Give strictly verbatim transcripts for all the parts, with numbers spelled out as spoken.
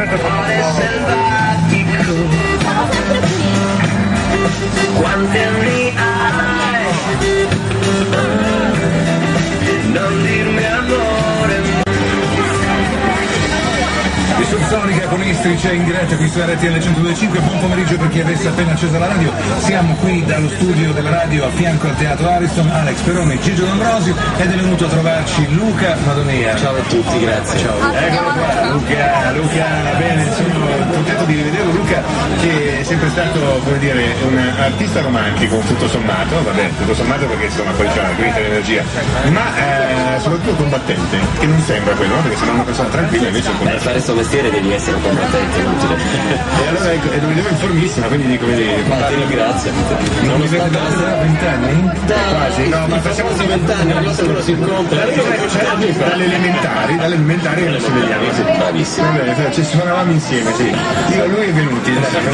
cuore selvatico. Quanti anni hai? Non dirmi amore. Di Subsonica con Istrice in diretta qui su R T L centodue e cinque. Buon pomeriggio per chi avesse appena acceso la radio. Siamo qui dallo studio della radio a fianco al Teatro Ariston. Alex Peroni, Gigio D'Ambrosio, ed è venuto a trovarci Luca Madonia. Ciao a tutti, grazie. Ciao. Eccolo qua, Luca, Luca, bene, sono contento di rivederlo. Luca che è sempre stato, come dire, un artista romantico, tutto sommato, vabbè, tutto sommato perché insomma poi c'è una grande energia, ma eh, soprattutto combattente, che non sembra quello, no? Perché sembra una persona tranquilla, invece è un Per combattente. fare questo mestiere devi essere un combattente, inutile. E allora ecco, e lo vedevo in formissima, quindi dico, vedi, Ma ti ringrazio. non mi vede da vent'anni? Quasi. No, ma facciamo quasi vent'anni, non so uno si incontra. dalle elementari, dalle elementari che ci vediamo. Bravissimo. Va bene, ci suonavamo insieme, sì. Io e lui è venuti.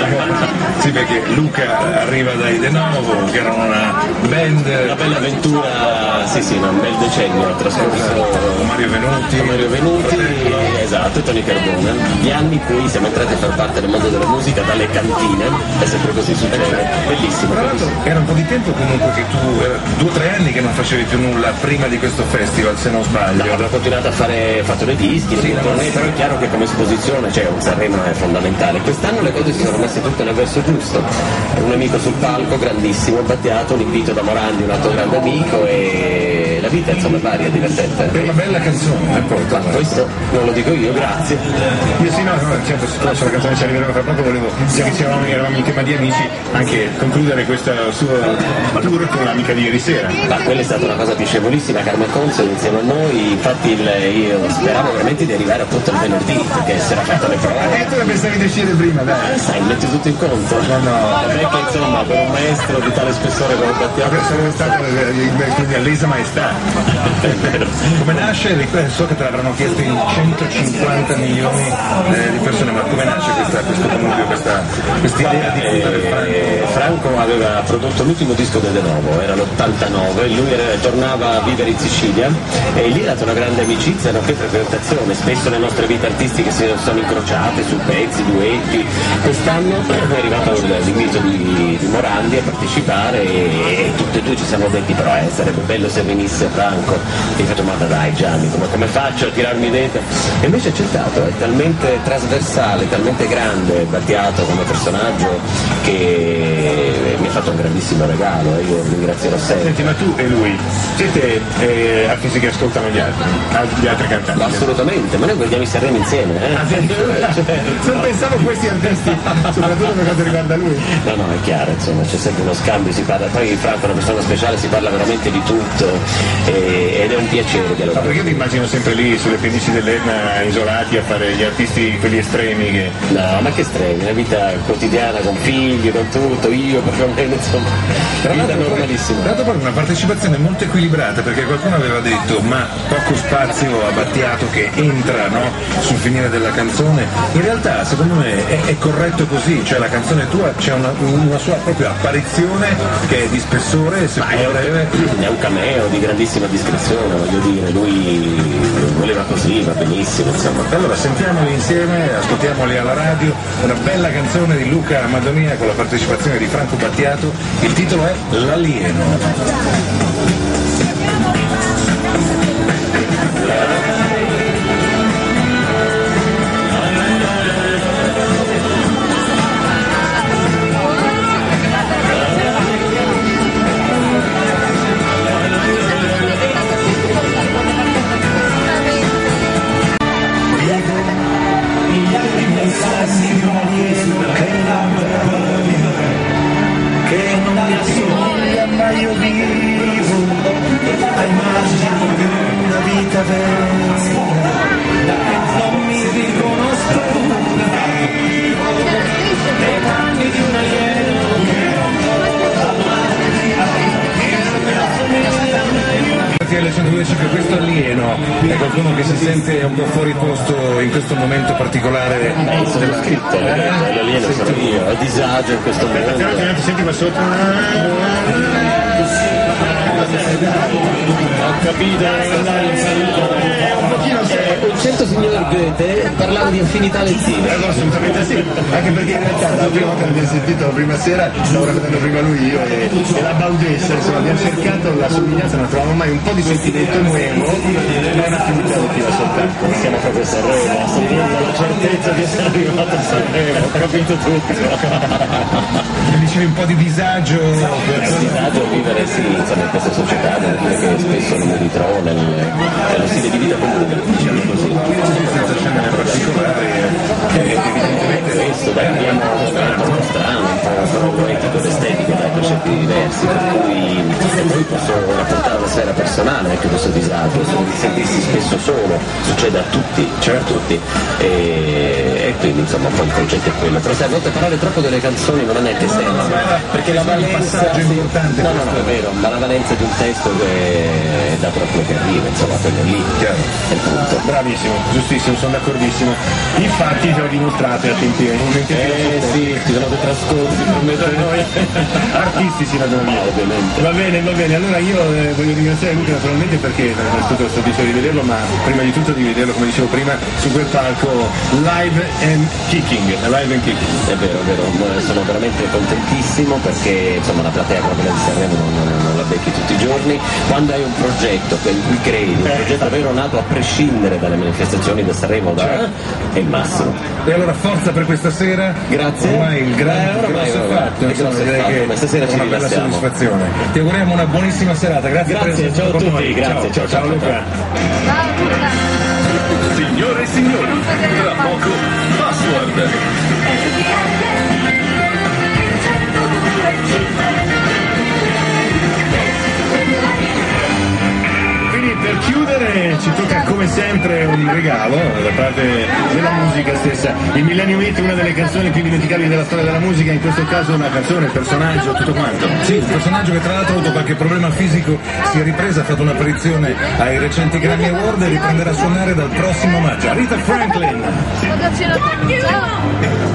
Sì, perché Luca arriva dai De Novo, che erano una band. Una bella avventura, sì sì, un bel decennio trascorso. Mario Venuti. Mario Venuti, esatto, Tony Carbone. Gli anni in cui siamo entrati a far parte del mondo della musica dalle cantine, è sempre così succede. Bellissimo. Tra l'altro era un po' di tempo comunque che tu, era due o tre anni che non facevi più nulla prima di questo festival, se non sbaglio. No, ho continuato a fare, fatto dei dischi, Sì, dei tornei, però è chiaro che come esposizione, cioè un Sanremo è fondamentale. Quest'anno le cose si sono messe tutte nel verso giusto. Un amico sul palco, grandissimo, Battiato, un invito da Morandi, un altro grande amico, e la vita insomma è varia, divertente. È una bella canzone, eh, poi. Ma questo non lo dico io, grazie. Io sì, no, no, certo, siccome la canzone ci arriveremo fra poco, volevo, già che eravamo, eravamo in tema di amici, anche concludere questo suo tour con l'amica di ieri sera. Ma quella è stata una cosa piacevolissima, Carmen Consoli insieme a noi, infatti il, io speravo veramente di arrivare appunto il venerdì, perché si era fatto le prove. Eh, tu la pensavi di uscire prima, dai. Sai, metti tutto in conto. No, no. Perché insomma per un maestro di tale spessore come Battiato Sarebbe stata quindi a lesa maestà. Come nasce? So che te l'avranno chiesto in centocinquanta milioni eh, di persone, ma come nasce questa, questo connubio, questa idea di puntare Franco? Franco aveva prodotto l'ultimo disco del De Novo, era l'ottantanove, lui era, tornava a vivere in Sicilia e lì è nata una grande amicizia, nonché frequentazione, spesso le nostre vite artistiche si sono incrociate su pezzi, duetti. Quest'anno è arrivato l'invito di, di Morandi a partecipare e, e tutti e due ci siamo detti però eh, sarebbe bello se venisse Franco, e ho detto ma dai Gianni, come, come faccio a tirarmi dentro? E invece è accettato, è talmente trasversale, talmente grande Battiato come personaggio che mi ha fatto un grandissimo regalo e io ringrazierò sempre. Senti, ma tu e lui siete eh, artisti che ascoltano gli altri, gli altri cantanti? Assolutamente, ma noi guardiamo i Sanremo insieme, eh? Non pensavo questi artisti, soprattutto per quanto riguarda lui. No, no, è chiaro, insomma, c'è sempre uno scambio, si parla, poi Franco è una persona speciale, si parla veramente di tutto e, ed è un piacere Ma perché io ti immagino sempre lì sulle pendici dell'Etna isolati a fare gli artisti quelli estremi che... No, ma che estremi, la vita quotidiana con figli, con tutto, io proprio insomma, vita normalissima. Tra l'altro una partecipazione molto equilibrata, perché qualcuno aveva detto ma poco spazio a Battiato che entra, no, sul finire della canzone. In realtà secondo me è, è corretto così, cioè la canzone tua c'è una, una sua propria apparizione che è di spessore, se è breve. È un cameo di grandissima discrezione, voglio dire, lui voleva così, va benissimo, insomma. Allora sentiamoli insieme, ascoltiamoli alla radio, una bella canzone di Luca Madonia con la partecipazione di Franco Battiato, il titolo è L'alieno. Che non mi assomiglia ma io vivo ai margini di una vita vera, non mi riconosco nei panni di un alieno. R T L centodue e cinque, questo alieno è qualcuno che si sente un po' fuori posto in questo momento particolare. Eh, sono della... scritto, eh, l'alieno sono io, a disagio in questo mondo. Ti senti qua sotto? Ho capito, dai, un pochino sei. un certo signor Goethe parlava di affinità lettive. Allora, assolutamente sì, anche perché in realtà la prima volta che abbiamo sentito la prima sera, stavo raccontando prima lui, io e, e la Baudessa, insomma abbiamo cercato la somiglianza, non trovavamo mai un po' di sentimento nuovo, ma un'affinità lettiva soltanto. Siamo proprio a Sanremo, assolutamente la certezza di essere arrivato a Sanremo, ho capito tutto. Dicevi un po' di disagio. È un disagio vivere sì, insomma, in questa società, devo dire che spesso non mi ritrovo nel, nello stile di vita comune, diciamo così. Senza scendere particolari, Evidentemente questo, dai, abbiamo un po' strano, un po' poetico ed estetico, dai, per certi diversi, per cui e poi posso rapportare la sfera personale anche questo disagio, di sentirsi spesso solo, succede a tutti, cioè a tutti, e, e quindi insomma poi il concetto è quello. Però sai, a volte parlare troppo delle canzoni non è neanche serve, perché la valenza sì, importante no, no, no, è vero, ma la valenza di un testo è da proprio che arriva, insomma, quello lì è il punto. Bravissimo, giustissimo, sono d'accordissimo. Infatti te l'ho dimostrato a tempi eh sì, ci sono dei trascorsi per mettere noi artistici naturalmente. Ovviamente. Va bene, va bene, allora io eh, voglio ringraziare Luca naturalmente perché non è stato soddisfatto di vederlo, ma prima di tutto di vederlo, come dicevo prima, su quel palco live and kicking, live and kicking. È vero, è vero, sono veramente contentissimo perché insomma la platea come quella di Sanremo non, non, non la becchi tutti i giorni. Quando hai un progetto in cui credi, un progetto vero nato a prescindere dalle manifestazioni da Sanremo, da, certo. È il massimo. E allora forza per questa sera. Grazie. Ormai il grande eh, ormai, grosso ormai, fatto, il grosso direi fatto, che ma stasera è ci una bella rilassiamo. soddisfazione. Ti auguriamo una buonissima serata, grazie, grazie per essere ciao a con tutti, noi. grazie, ciao, ciao, ciao, ciao Luca. Ciao Luca. Signore e signori, tra poco Password. Quindi per chiudere ci tocca come sempre un regalo da parte della musica stessa. Il Millennium Hit è una delle canzoni più dimenticabili della storia della musica, in questo caso una canzone, il personaggio, tutto quanto. Sì, un personaggio che tra l'altro ha avuto qualche problema fisico, si è ripresa, ha fatto un'apparizione ai recenti Grammy Award e riprenderà a suonare dal prossimo maggio. Rita Franklin. Ciao.